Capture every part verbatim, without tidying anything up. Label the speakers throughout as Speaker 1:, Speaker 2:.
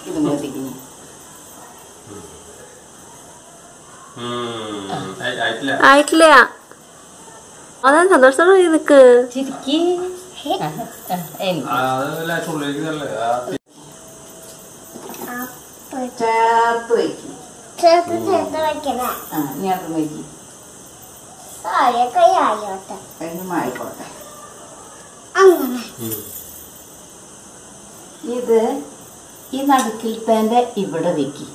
Speaker 1: ഇതിങ്ങനെ എത്തിക്കുന്നു.
Speaker 2: ആയിട്ടില്ല. അതാ സന്തോഷത്തോടെ നിക്ക്.
Speaker 1: ചിരിക്കി ചേർത്ത് വയ്ക്കും.
Speaker 3: ചേർത്ത് ചേർത്ത് വെക്കണേ.
Speaker 1: ആ ഇങ്ങോട്ട് വയ്ക്കും.
Speaker 3: സാരിയൊക്കെ ആയോട്ടെ.
Speaker 1: ആയിക്കോട്ടെ.
Speaker 3: അങ്ങനെ
Speaker 1: ഇത് ഈ നടുക്കിലത്തെ ഇവിടെ വെക്കി.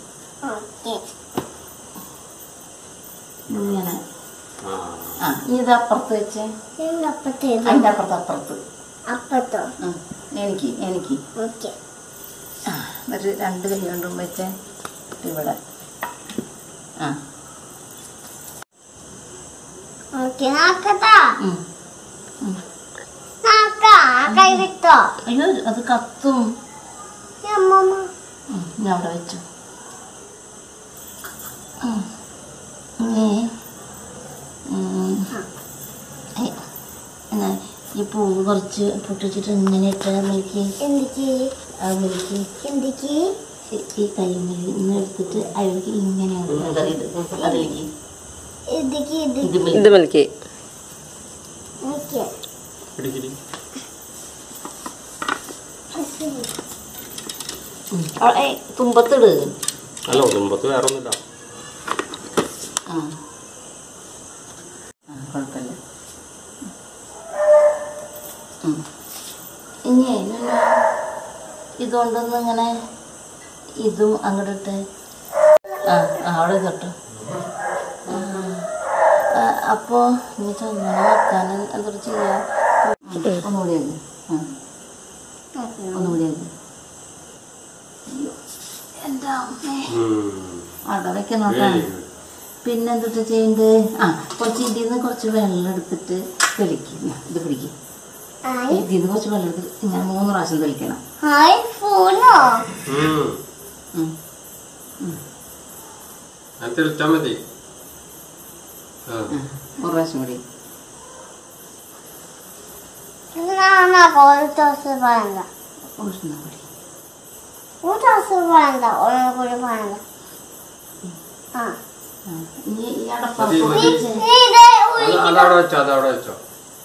Speaker 1: ഇങ്ങനെ. ആ ഇത് അപ്പുറത്ത് വെച്ചേ. അതിന്റെ അപ്പുറത്ത് അപ്പുറത്ത്
Speaker 3: അപ്പത്തോ
Speaker 1: എനിക്ക് എനിക്ക്
Speaker 3: ഓക്കെ.
Speaker 1: ആ ഒരു രണ്ട് കൈ കൊണ്ടും വെച്ചേ ഇവിടെ. ആ
Speaker 3: ഓക്കെ. നാക്കത്താ നാക്കാ കൈ വിട്ടോ.
Speaker 1: അയ്യോ അത് കത്തും.
Speaker 3: അമ്മമ്മ
Speaker 1: ഞാൻ അവിടെ വെച്ചു. എന്നാ ഈ പൂവ് കുറച്ച് പൊട്ടിച്ചിട്ട് ഇങ്ങനെ ഇട്ടാ മിൽക്കി.
Speaker 3: എന്തിക്ക്
Speaker 1: ആ മിൽക്കി
Speaker 3: എന്തിക്ക്
Speaker 1: ഈ കൈ ഇങ്ങനെ എടുത്തിട്ട് അതിലേക്ക് ഇങ്ങനെ അതിലേക്ക്
Speaker 3: ഇതിക്ക് ഇത്
Speaker 2: ഇത് മിൽക്കി.
Speaker 3: ഓക്കെ.
Speaker 1: തുമ്പത്തിട്.
Speaker 4: അല്ല തുമ്പത്ത് വേറെ ഒന്നുമില്ല.
Speaker 1: ആ കുഴപ്പമില്ല. ഇനി ഇതുകൊണ്ടൊന്ന് ഇങ്ങനെ ഇതും അങ്ങോട്ടിട്ട് ആ ആ അവിടെ തൊട്ട്. അപ്പോൾ ഇനി ചൊങ്ങനെ വെക്കാൻ എന്തൊരു ചെയ്യാം. ഒന്നുകൂടി ആക്കി. ആ ഒന്നുകൂടി ആക്കി. എൻ്റെ അമ്മേ അവിടെ വെക്കണോട്ടാ. പിന്നെ എന്തിട്ട് ചെയ്യണ്ടത്? ആ കുറച്ച് ഇതിൽ നിന്ന് കുറച്ച് വെള്ളം എടുത്തിട്ട് തെളിക്കും. ഇത് പിടിക്കും. ഇതിൽ നിന്ന് കുറച്ച് വെള്ളം എടുത്തിട്ട് ഇങ്ങനെ മൂന്ന് പ്രാവശ്യം തെളിക്കണം.
Speaker 4: തെളിച്ചാൽ മതി.
Speaker 1: ഒരു പ്രാവശ്യം കൂടി. ഇനി ഈ അടപ്പാക്ക്
Speaker 4: അതവിടെ വെച്ചോ അതവിടെ വെച്ചോ.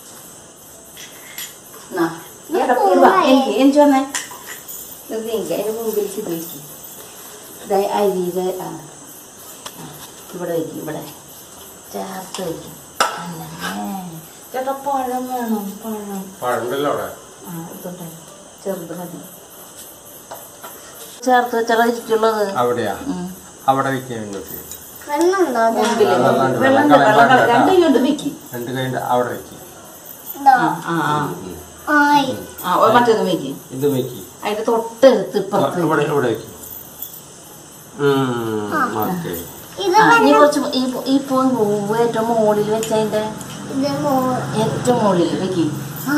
Speaker 1: എനിക്ക് എനിക്ക് വന്നേ അതിന്റെ മുമ്പിലേക്ക് വയ്ക്കും. അരിയുടെ ആ ഇവിടെ വയ്ക്കും. ഇവിടെ ചേർത്ത് വയ്ക്കും. ചേട്ടാ പഴം വേണം. പഴം
Speaker 4: പഴണ്ടല്ലോ അവിടെ.
Speaker 1: ആ ഇതോട്ടെ ചെറുത് മതി. ചേർത്ത് വെച്ചാൽ ഇരിക്കുള്ളത്
Speaker 4: അവിടെയാ. അവിടെ വെക്കാൻ വേണ്ടി
Speaker 1: വെള്ളം രണ്ട് കൈകൊണ്ട് വെക്കും.
Speaker 4: രണ്ട് കൈ അവിടെ വെക്കും.
Speaker 1: മറ്റേത് വെക്കും.
Speaker 4: ഇത് വെക്കും.
Speaker 1: അതിന്റെ തൊട്ടെടുത്ത് ഇപ്പുറത്ത്
Speaker 4: ഇവിടെ ഇവിടെ വെക്കും.
Speaker 1: ഇനി കുറച്ച് ഈ പൂവ് ഏറ്റവും മുകളിൽ വെച്ച അതിന്റെ ഏറ്റവും മുകളിൽ വെക്കും.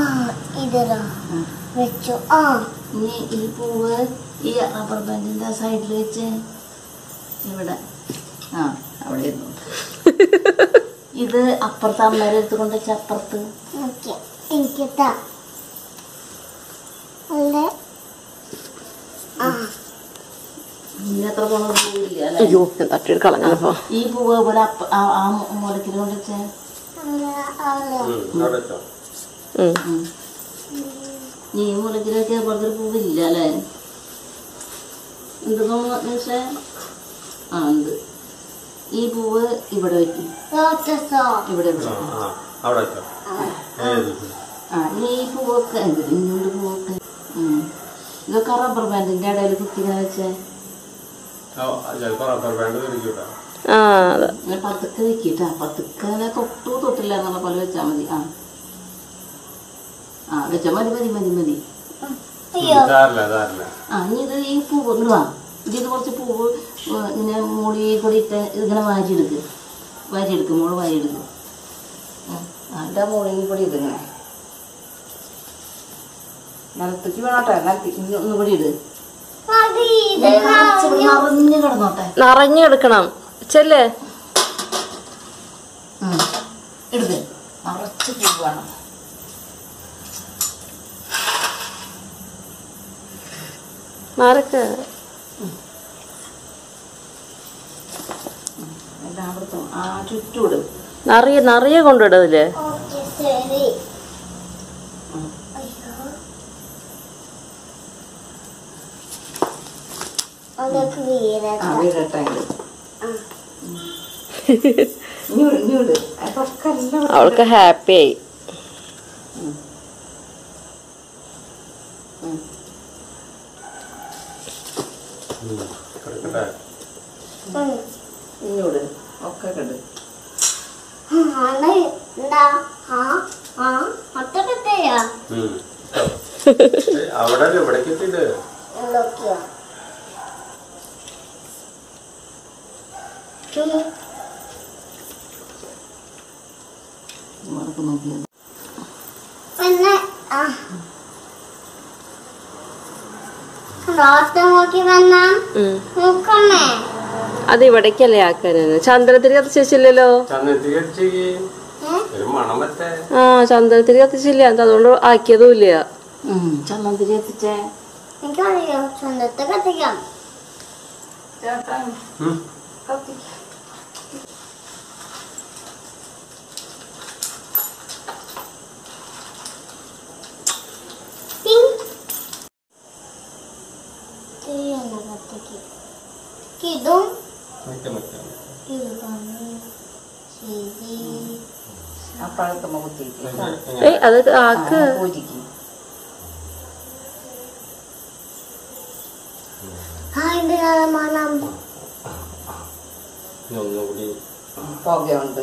Speaker 3: വെച്ചു.
Speaker 1: ഇനി ഈ പൂവ് ഈ റബ്ബർ ബാൻഡിന്റെ സൈഡിൽ വെച്ച് ഇവിടെ ആ അവിടെ ഇരുന്നു. ഇത് അപ്പുറത്ത് അമ്മേരെ എടുത്തുകൊണ്ട് വെച്ച അപ്പുറത്ത്.
Speaker 3: എനിക്കെത്താ
Speaker 1: ഇത്ര പോണ പൂവില്ല അല്ലെ?
Speaker 2: അയ്യോ തട്ടിയെടുത്ത് കളഞ്ഞപ്പോ
Speaker 1: ഈ പൂവ് പോലെ ആ മുലക്കിൽ കൊണ്ട് വെച്ചേ. ഈ മുലക്കിലൊക്കെ പുറത്തൊരു പൂവില്ല അല്ലേ? എന്ത് തോന്നുന്നു പക്ഷേ ആ ഉണ്ട്. ഈ പൂവ് ഇവിടെ വെക്കും. ഇവിടെ ഇവിടെ ആ ഈ പൂവൊക്കെ എന്ത് ഇങ്ങോട്ട് പൂവൊക്കെ ഇതൊക്കെ റബ്ബർ ബാൻഡിന്റെ ഇടയിൽ കുത്തിങ്ങനെ വെച്ചേ. പതുക്കെ വെക്കിട്ടാ. പതുക്കെ അങ്ങനെ തൊട്ടു തൊട്ടില്ല എന്നുള്ള പോലെ വെച്ചാ മതി. ആ ആ വെച്ചാ മതി മതി മതി മതി. ആ ഇനി ഇത് ഈ പൂവ് ഇടുവാ. ഇതിൽ കുറച്ച് പൂവ് ഇങ്ങനെ മുടി കൂടി ഇട്ട് ഇതിങ്ങനെ വാരിയെടുക്കുക. വാരിയെടുക്കും. മോള് വാരിയെടുക്കും. അതിൻ്റെ മുകളിൽ കൂടി ഇതിങ്ങനെ നിലത്തേക്ക് വേണോട്ടെ. നിലത്തേക്ക് ഒന്ന് കൂടി ഇട്. നിറഞ്ഞു കിടന്നോട്ടെ.
Speaker 2: നിറഞ്ഞു കിടക്കണം. ചെല്ലേ
Speaker 1: എടുത്ത് നിറച്ച് പൂവ് വേണം.
Speaker 2: മാറക്ക്
Speaker 1: എല്ലായിടത്തും ആ ചുറ്റൂടും
Speaker 2: നിറയെ നിറയെ കൊണ്ടിടതില്ലേ?
Speaker 3: ഓക്കെ ശരി. അതൊക്കെ വീരട്ട.
Speaker 1: ആ വീടട്ടെ ഇഞ്ഞൂട് അതൊക്കെ എല്ലാം
Speaker 2: അവൾക്ക് ഹാപ്പി ആയി.
Speaker 1: ഇഞ്ഞൂട് ഒക്കെ കണ്ട്
Speaker 3: എന്താ ആ ആ ഒറ്റക്കെട്ടയാ
Speaker 4: അവിടെ ഇവിടേക്ക് എത്തിയിട്ട്
Speaker 3: എന്തൊക്കെയാ
Speaker 1: നോക്കിയത്
Speaker 3: പിന്നെ നോക്കി വന്നാ നോക്കമ്മേ.
Speaker 2: അത് ഇവിടേക്കല്ലേ ആക്കാനാണ്. ചന്ദ്രത്തിരി കത്തിച്ചില്ലല്ലോ.
Speaker 4: ചന്ദ്രത്തിരി കത്തിച്ചേക്ക് ഒരു മണം പറ്റേ.
Speaker 2: ആ ചന്ദ്രത്തിരി കത്തിച്ചില്ല, അതുകൊണ്ട് ആക്കിയതും ഇല്ല.
Speaker 1: ചന്ദനത്തിരി കത്തിച്ചേ
Speaker 3: എനിക്കറിയോ സ്വന്തത്തെ കത്തിക്കാം.
Speaker 1: ചേട്ടാ കത്തിക്ക
Speaker 3: ഇതും
Speaker 1: അപ്പഴത്തെ മുഖത്തേക്ക്
Speaker 2: ഏയ് അത് ആക്ക്.
Speaker 1: പൂജിക്ക്
Speaker 3: മണം
Speaker 4: ഒന്നുകൂടി
Speaker 1: പുകയുണ്ട്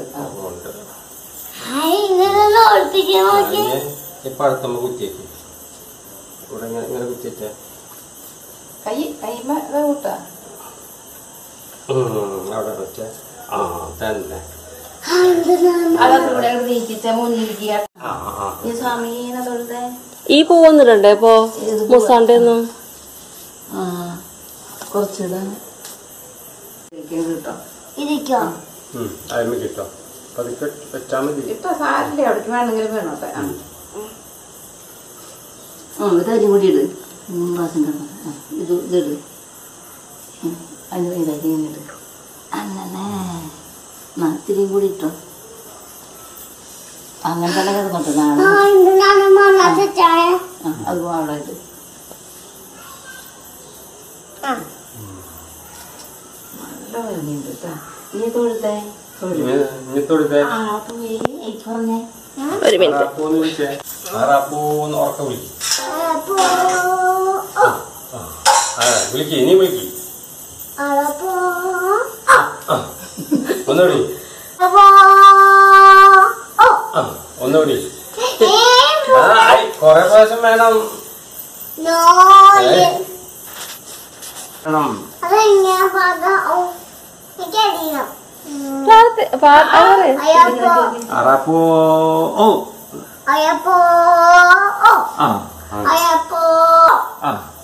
Speaker 3: ഇങ്ങനെ ഒളിപ്പിക്കാൻ നോക്കി.
Speaker 4: ഇപ്പൊ അടുത്തമ്മ കുത്തിയേക്ക് ഇവിടെ ഇങ്ങനെ കുത്തിയേറ്റ
Speaker 1: കൈ കൈമ കൂട്ടാ
Speaker 4: അവിടെ വെച്ച ആ തന്നെ
Speaker 1: അതൊക്കെ ഇവിടെ നീക്കിച്ച മുന്നിരിക്കുക ഈ സ്വാമീനെ തൊഴുതേ.
Speaker 2: ഈ പൂവൊന്നിടണ്ടേ ഇപ്പൊ മുസാന്റെ ഒന്നും?
Speaker 1: ആ കുറച്ചിടാ കേട്ടോ
Speaker 3: ഇരിക്കോ
Speaker 4: അയമ കിട്ടോ പതുക്കെ വെച്ചാൽ മതി.
Speaker 1: ഇപ്പൊ സാരില്ലേ അവിടേക്ക് വേണമെങ്കിലും വേണോട്ടെ. ആ ഇത് അരി കൂടി ഇട്. മൂന്ന് പ്രാവശ്യം കിടന്നു. ഇത് ഇതിട് അതിന് ഇതാക്കി ഇട് അങ്ങനെ ഇത്തിരിയും കൂടി ഇട്ടോ. അങ്ങനെ തന്നെ കിടന്നോട്ടെ നാളെ. ആ അത് അവിടെ ഇട്. നല്ല വരുന്നുണ്ട് കേട്ടോ. ഈ തൊഴുത്തേ
Speaker 4: തൊഴുതേ
Speaker 1: ആ പോയി എനിക്ക് പറഞ്ഞേ
Speaker 2: ഒരു മിനിറ്റ്.
Speaker 4: റാപ്പൂന്ന് വിളിച്ചേ. ആ റാപ്പൂന്ന് ഉറക്കം വിളിക്കും. വിളിക്ക് ഇനി വിളിക്ക് ഒന്നുകൂടി ഒന്നുകൂടി. കൊറേ പ്രാവശ്യം വേണം വേണം. അറാപ്പോ ഓ
Speaker 3: അയ്യപ്പോ
Speaker 4: ആ
Speaker 3: അയ്യപ്പോ
Speaker 4: ആ